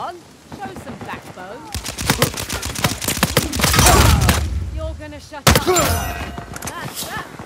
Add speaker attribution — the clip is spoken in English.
Speaker 1: on, show some backbone. You're gonna shut up. That's that.